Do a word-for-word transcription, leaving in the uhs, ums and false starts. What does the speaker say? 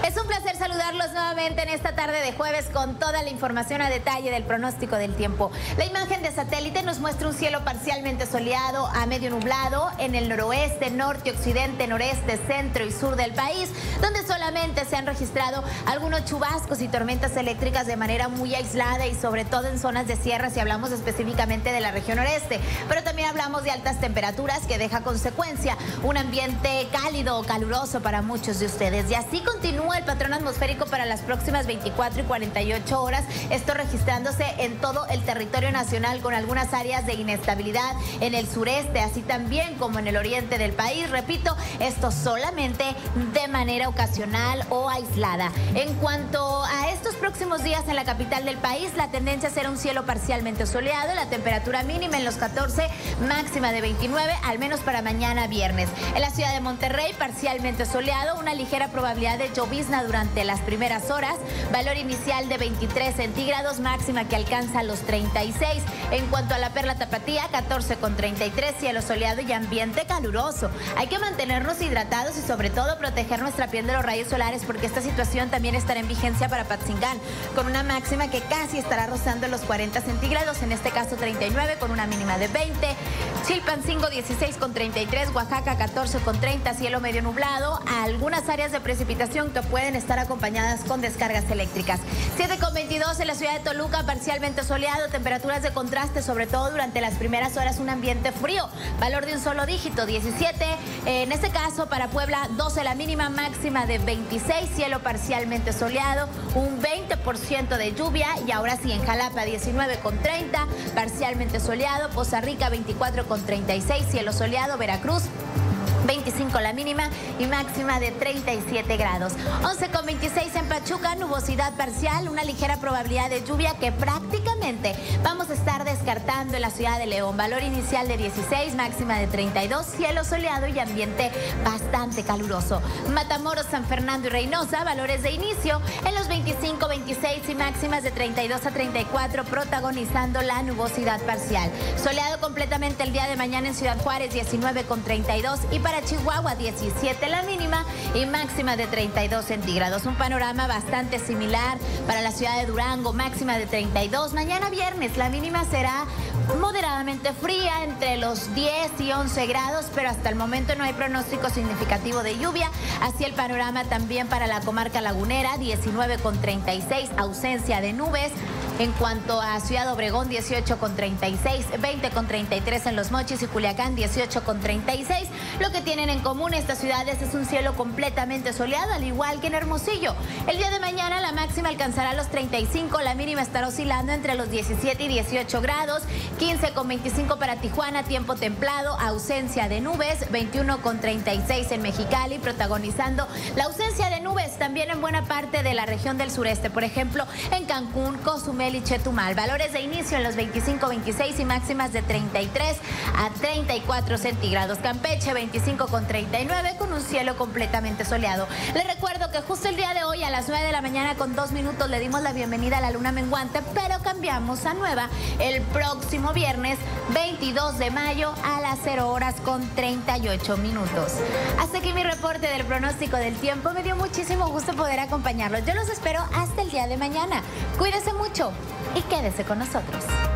Es un placer saludarlos nuevamente en esta tarde de jueves con toda la información a detalle del pronóstico del tiempo. La imagen de satélite nos muestra un cielo parcialmente soleado a medio nublado en el noroeste, norte, occidente, noreste, centro y sur del país, donde solamente se han registrado algunos chubascos y tormentas eléctricas de manera muy aislada y sobre todo en zonas de sierra si hablamos específicamente de la región noreste. Pero también hablamos de altas temperaturas que deja consecuencia un ambiente cálido o caluroso para muchos de ustedes. Y así continúa el patrón atmosférico para las próximas veinticuatro y cuarenta y ocho horas, esto registrándose en todo el territorio nacional con algunas áreas de inestabilidad en el sureste, así también como en el oriente del país. Repito, esto solamente de manera ocasional o aislada. En cuanto a estos próximos días en la capital del país, la tendencia será un cielo parcialmente soleado, la temperatura mínima en los catorce, máxima de veintinueve, al menos para mañana viernes. En la ciudad de Monterrey, parcialmente soleado, una ligera probabilidad de llovizna durante las primeras horas, valor inicial de veintitrés centígrados, máxima que alcanza los treinta y seis. En cuanto a la Perla Tapatía, catorce con treinta y tres, cielo soleado y ambiente caluroso. Hay que mantenernos hidratados y sobre todo proteger nuestra piel de los rayos solares porque esta situación también estará en vigencia para Patzingán, con una máxima que casi estará rozando los cuarenta centígrados, en este caso treinta y nueve con una mínima de veinte. Chilpancingo dieciséis con treinta y tres, Oaxaca catorce con treinta, cielo medio nublado, algunas áreas de precipitación que pueden estar acompañadas con descargas eléctricas. siete con veintidós en la ciudad de Toluca, parcialmente soleado, temperaturas de contraste, sobre todo durante las primeras horas un ambiente frío, valor de un solo dígito, diecisiete, en este caso para Puebla doce la mínima, máxima de veintiséis, cielo parcialmente soleado, un veinte por ciento de lluvia. Y ahora sí, en Jalapa diecinueve con treinta, parcialmente soleado, Poza Rica veinticuatro con treinta y seis, cielo soleado, Veracruz veinticinco la mínima y máxima de treinta y siete grados. once con veintiséis en Pachuca, nubosidad parcial, una ligera probabilidad de lluvia que prácticamente vamos a estar descartando en la ciudad de León. Valor inicial de dieciséis, máxima de treinta y dos, cielo soleado y ambiente bastante caluroso. Matamoros, San Fernando y Reynosa, valores de inicio en los veinticinco, veintiséis y máximas de treinta y dos a treinta y cuatro, protagonizando la nubosidad parcial. Soleado completamente el día de mañana en Ciudad Juárez, diecinueve con treinta y dos, y para Chihuahua diecisiete la mínima y máxima de treinta y dos centígrados. Un panorama bastante similar para la ciudad de Durango, máxima de treinta y dos. Mañana viernes la mínima será moderadamente fría, entre los diez y once grados, pero hasta el momento no hay pronóstico significativo de lluvia. Así el panorama también para la comarca lagunera, diecinueve con treinta y seis, ausencia de nubes. En cuanto a Ciudad Obregón, dieciocho con treinta y seis, veinte con treinta y tres en Los Mochis y Culiacán, dieciocho con treinta y seis. Lo que tienen en común estas ciudades es un cielo completamente soleado, al igual que en Hermosillo. El día de mañana la máxima alcanzará los treinta y cinco, la mínima estará oscilando entre los diecisiete y dieciocho grados, quince con veinticinco para Tijuana, tiempo templado, ausencia de nubes, veintiuno con treinta y seis en Mexicali, protagonizando la ausencia de nubes también en buena parte de la región del sureste, por ejemplo, en Cancún, Cozumel y Chetumal. Valores de inicio en los veinticinco, veintiséis y máximas de treinta y tres a treinta y cuatro centígrados. Campeche, veinticinco con treinta y nueve con un cielo completamente soleado. Les recuerdo que justo el día de hoy a las nueve de la mañana con dos minutos le dimos la bienvenida a la luna menguante, pero cambiamos a nueva el próximo viernes veintidós de mayo a las cero horas con treinta y ocho minutos. Hasta aquí mi reporte del pronóstico del tiempo. Me dio muchísimo gusto poder acompañarlos. Yo los espero hasta el día de mañana. Cuídese mucho y quédese con nosotros.